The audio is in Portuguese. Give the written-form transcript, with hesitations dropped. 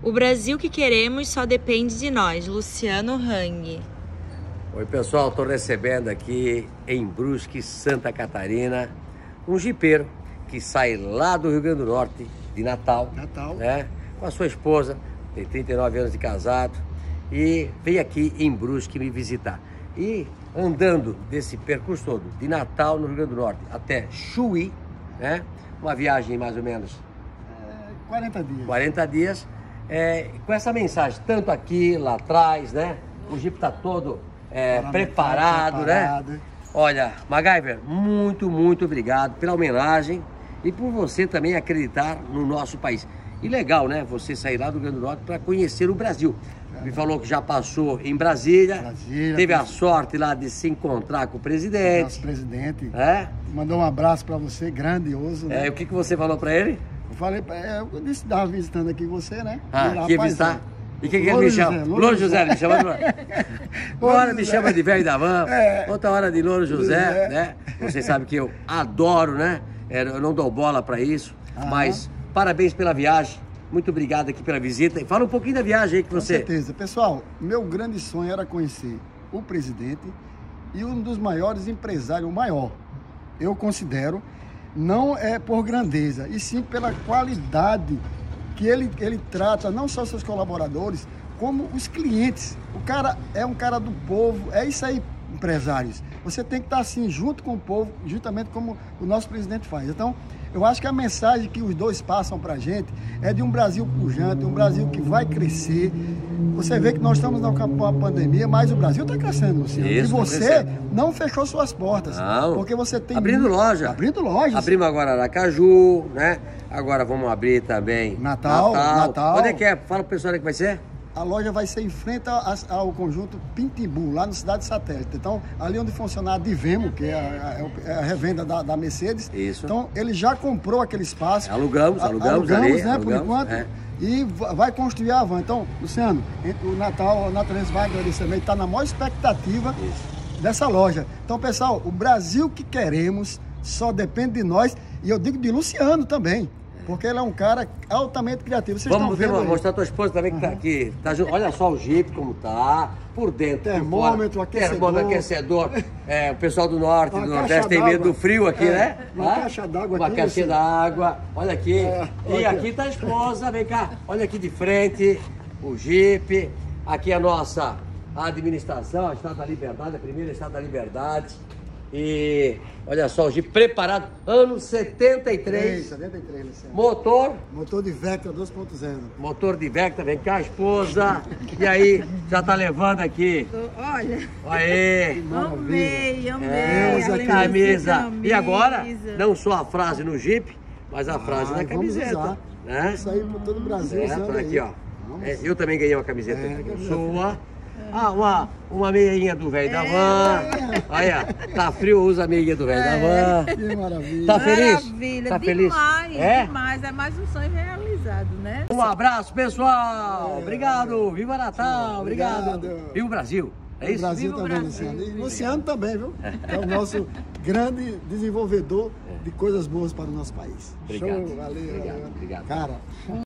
O Brasil que queremos só depende de nós. Luciano Hang. Oi pessoal, estou recebendo aqui em Brusque, Santa Catarina, um jipeiro que sai lá do Rio Grande do Norte, de Natal, né, com a sua esposa, tem 39 anos de casado, e veio aqui em Brusque me visitar. E andando desse percurso todo, de Natal no Rio Grande do Norte até Chuí, né, uma viagem mais ou menos 40 dias. 40 dias, com essa mensagem, tanto aqui, lá atrás, né, o jipe está todo preparado, né? Olha, MacGyver, muito obrigado pela homenagem e por você também acreditar no nosso país. E legal, né? Você sair lá do Rio Grande do Norte para conhecer o Brasil. Me falou que já passou em Brasília, teve a sorte lá de se encontrar com o presidente. Nosso presidente. Mandou um abraço para você, grandioso. Né? O que você falou para ele? Eu falei, eu disse que estava visitando aqui você, né? Que visitar? E quem que ele me chama? Louro José, me chama de Uma hora me chama de velho da van, outra hora de Louro José, né? Você sabe que eu adoro, né? Eu não dou bola para isso, mas parabéns pela viagem. Muito obrigado aqui pela visita. E fala um pouquinho da viagem aí que você... Com certeza. Pessoal, meu grande sonho era conhecer o presidente e um dos maiores empresários, o maior. Eu considero, não é por grandeza, e sim pela qualidade que ele trata não só seus colaboradores, como os clientes. O cara é um cara do povo, é isso aí, empresários. Você tem que estar assim, junto com o povo, justamente como o nosso presidente faz. Então, eu acho que a mensagem que os dois passam para a gente é de um Brasil pujante, um Brasil que vai crescer. Você vê que nós estamos na pandemia, mas o Brasil está crescendo, Luciano. E você não fechou suas portas. Não. Porque você tem... Abrindo loja. Abrindo lojas. Abrimos agora Aracaju, né? Agora vamos abrir também Natal. Onde é que é? Fala pro pessoal aí que vai ser. A loja vai ser em frente ao conjunto Pintimbu, lá na cidade satélite. Então, ali onde funciona a Divemo, que é a revenda da Mercedes. Isso. Então, ele já comprou aquele espaço. Alugamos ali, né, por enquanto. E vai construir a van. Então, Luciano, o Natal, a Natalense vai agradecer também, está na maior expectativa dessa loja. Então, pessoal, o Brasil que queremos só depende de nós. E eu digo de Luciano também. Porque ele é um cara altamente criativo. Vocês Vamos mostrar a tua esposa também que tá aqui. Tá junto. Olha só o Jeep como tá. Por dentro, termômetro, aquecedor. O pessoal do norte, do nordeste tem medo do frio aqui, né? Uma caixa d'água aqui. Uma caixinha d'água. Olha aqui. E aqui tá a esposa. Vem cá. Olha aqui de frente. O Jeep. Aqui a nossa administração, a Estado da Liberdade, a primeira Estado da Liberdade. E olha só, o Jeep preparado, ano 73. 73, Luciano. Motor de Vectra 2.0. Motor de Vectra, vem cá, esposa. E aí, já tá levando aqui. Olha. Aí. Amei. A camisa. E agora, não só a frase no Jeep, mas a frase na camiseta. Né? Isso aí por todo o Brasil. Aqui, ó. Eu também ganhei uma camiseta sua. Uma meinha do velho da van. Olha, tá frio, usa a meinha do velho da van. Que maravilha. Tá feliz? Maravilha, tá demais, feliz? Demais. É mais um sonho realizado, né? Um abraço, pessoal. Obrigado. Viva Natal. Obrigado. Viva o Brasil. É isso? O Brasil também, Luciano. E Luciano também, viu? É o nosso grande desenvolvedor de coisas boas para o nosso país. Obrigado. Show, valeu. Obrigado. Cara.